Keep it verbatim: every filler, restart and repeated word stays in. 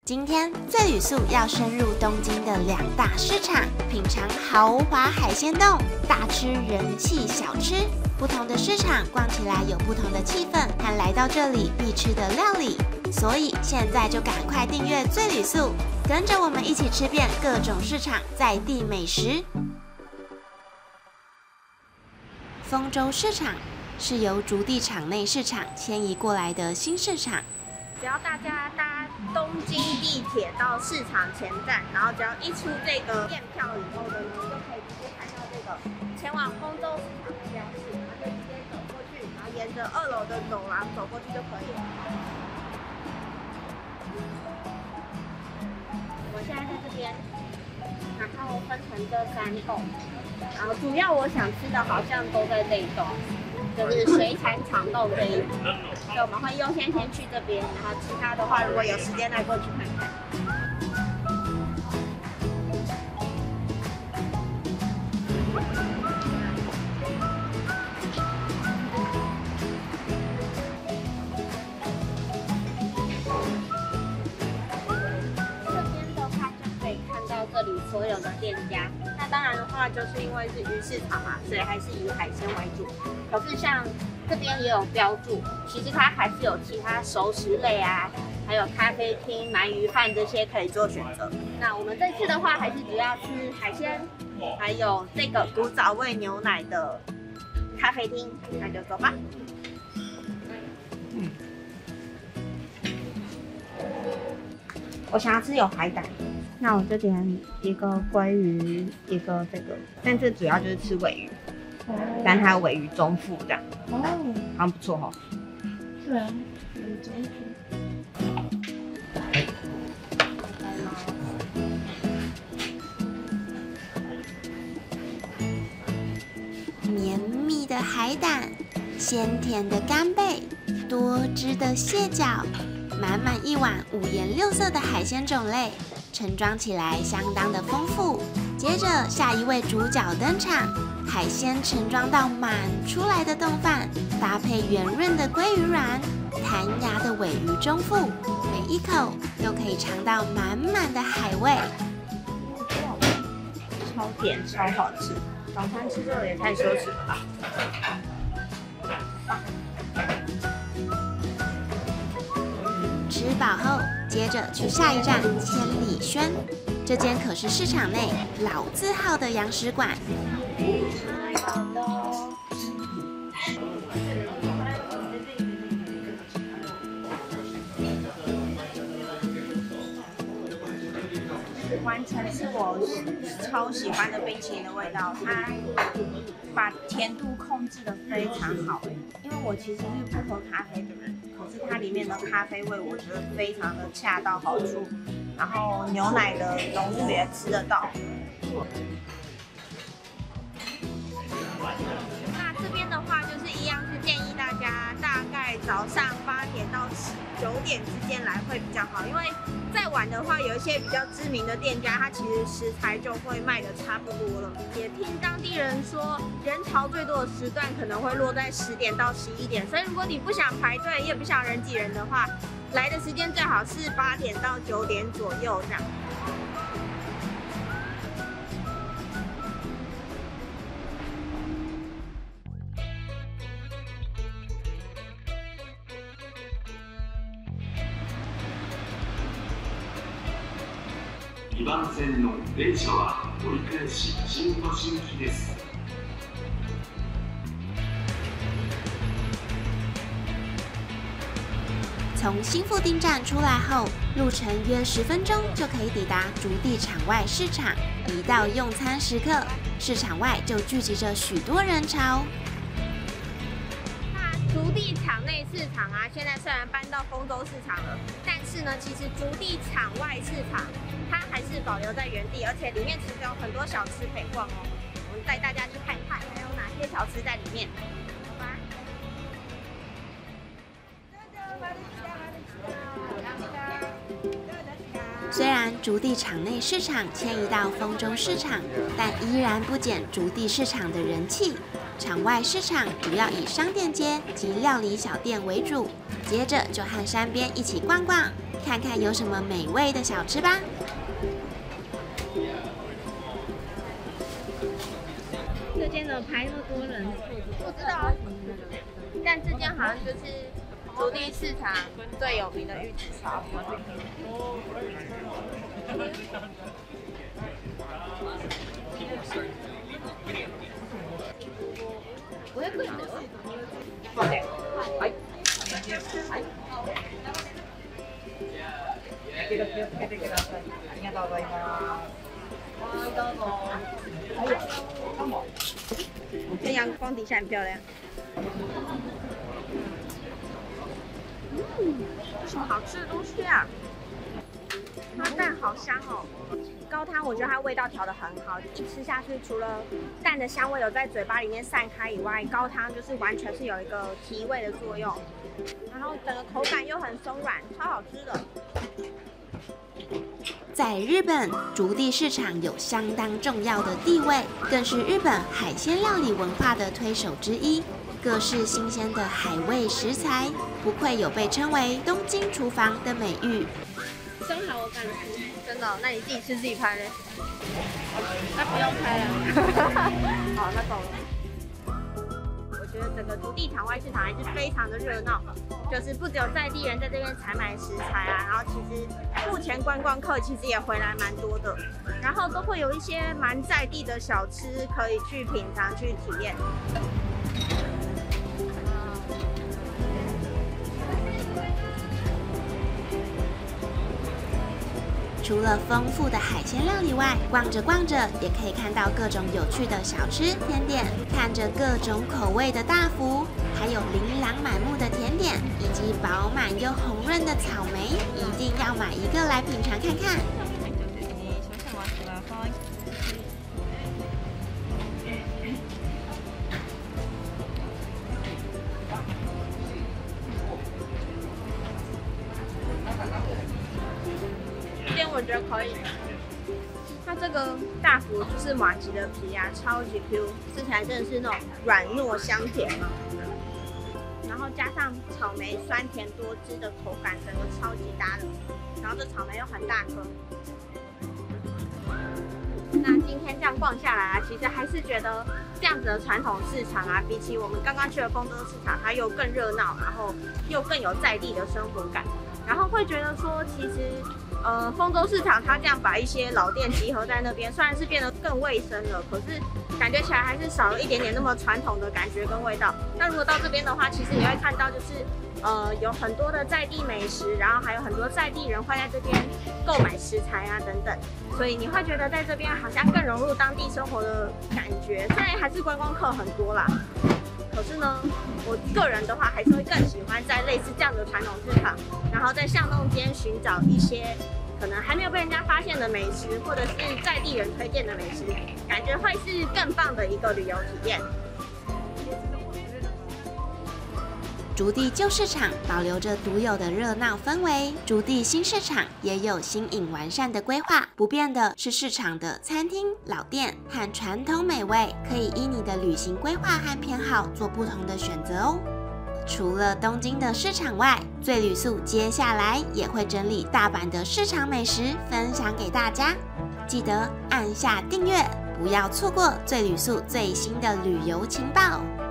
今天最旅宿要深入东京的两大市场，品尝豪华海鲜冻，大吃人气小吃。不同的市场逛起来有不同的气氛和来到这里必吃的料理，所以现在就赶快订阅最旅宿，跟着我们一起吃遍各种市场在地美食。丰州市场是由竹地场内市场迁移过来的新市场。 只要大家搭东京地铁到市场前站，然后只要一出这个电票以后的呢，就可以直接看到这个前往丰州市场的标识，然后就直接走过去，然后沿着二楼的走廊走过去就可以了。我现在在这边，然后分成这三栋，然后主要我想吃的好像都在这一栋。就是水产厂豆这一组，所以我们会优先先去这边，然后其他的话如果有时间再过去看看。这边的话就可以看到这里所有的店家。那当然的话，就是因为是鱼市场嘛，所以还是以海鲜为主。可是像这边也有标注，其实它还是有其他熟食类啊，还有咖啡厅、鳗鱼饭这些可以做选择。那我们这次的话，还是主要吃海鲜，还有这个古早味牛奶的咖啡厅，那就走吧。嗯，我想要吃有海胆。那我就点一个鲑鱼，一个这个，但这主要就是吃鲔鱼，哦、但它有鲔鱼中腹这样，哦，好像不错哦。是啊，鲔鱼中腹。绵密的海胆，鲜甜的干贝，多汁的蟹脚，满满一碗五颜六色的海鲜种类。盛装起来相当的丰富。接着下一位主角登场，海鲜盛装到满出来的冻饭，搭配圆润的鲑鱼卵、弹牙的鲔鱼中腹，每一口都可以尝到满满的海味。 超甜超好吃，早餐吃这个也太奢侈了吧！ 吃饱后，接着去下一站千里轩，这间可是市场内老字号的洋食馆。 完全是我超喜欢的冰淇淋的味道，它把甜度控制得非常好。因为我其实是不喝咖啡的人，可是它里面的咖啡味我觉得非常的恰到好处，然后牛奶的浓度也吃得到。那这边的话就是一样是建议大家大概早上八点到九点之间来会比较好，因为再晚的话，有一些比较知名的店家，它其实食材就会卖的差不多了。也听当地人说，人潮最多的时段可能会落在十点到十一点，所以如果你不想排队，也不想人挤人的话，来的时间最好是八点到九点左右这样。 にばん線の電車は折り返し新都心行きです。 从新富町站出来后，路程约十分钟就可以抵达竹地场外市场。一到用餐时刻，市场外就聚集着许多人潮。 竹地场内市场啊，现在虽然搬到丰州市场了，但是呢，其实竹地场外市场它还是保留在原地，而且里面其实有很多小吃可以逛哦。我们带大家去看看，还有哪些小吃在里面。走吧。 虽然竹地场内市场迁移到丰州市场，但依然不减竹地市场的人气。场外市场主要以商店街及料理小店为主，接着就和山边一起逛逛， 看看有什么美味的小吃吧。 这间的排那么多人，不知道啊。但这间好像就是竹地市场最有名的玉子烧。五百円だよ。そうね。はい。はい。気をつけてください。ありがとうございます。はい、どうぞ。はい。どうも。这阳光底下很漂亮。嗯，什么好吃的东西啊？它蛋好香哦。高汤我觉得它味道调得很好，一吃下去，除了蛋的香味有在嘴巴里面散开以外，高汤就是完全是有一个提味的作用，然后整个口感又很松软，超好吃的。 在日本，竹地市场有相当重要的地位，更是日本海鲜料理文化的推手之一。各式新鲜的海味食材，不愧有被称为“东京厨房”的美誉。 生蚝我敢吃，真的、哦？那你自己吃自己拍嘞？那不用拍了。好，那懂了。我觉得整个竹地场外市场还是非常的热闹，就是不只有在地人在这边采买食材啊，然后其实目前观光客其实也回来蛮多的，然后都会有一些蛮在地的小吃可以去品尝、去体验。 除了丰富的海鲜料理外，逛着逛着也可以看到各种有趣的小吃甜点，看着各种口味的大福，还有琳琅满目的甜点，以及饱满又红润的草莓，一定要买一个来品尝看看。 我觉得可以。它这个大福就是马吉的皮啊，超级 Q， 吃起来真的是那种软糯香甜嘛。然后加上草莓酸甜多汁的口感，整个超级搭的。然后这草莓又很大颗。那今天这样逛下来啊，其实还是觉得这样子的传统市场啊，比起我们刚刚去的丰州市场，它又更热闹，然后又更有在地的生活感。然后会觉得说，其实。呃，丰州市场它这样把一些老店集合在那边，虽然是变得更卫生了，可是感觉起来还是少了一点点那么传统的感觉跟味道。那如果到这边的话，其实你会看到就是呃有很多的在地美食，然后还有很多在地人会在这边购买食材啊等等，所以你会觉得在这边好像更融入当地生活的感觉。虽然还是观光客很多啦。可是呢，我个人的话还是会更喜欢在类似这样的传统市场，然后在巷弄间寻找一些可能还没有被人家发现的美食，或者是在地人推荐的美食，感觉会是更棒的一个旅游体验。 竹地旧市场保留着独有的热闹氛围，竹地新市场也有新颖完善的规划。不变的是市场的餐厅、老店和传统美味，可以依你的旅行规划和偏好做不同的选择哦。除了东京的市场外，最旅宿接下来也会整理大阪的市场美食分享给大家。记得按下订阅，不要错过最旅宿最新的旅游情报。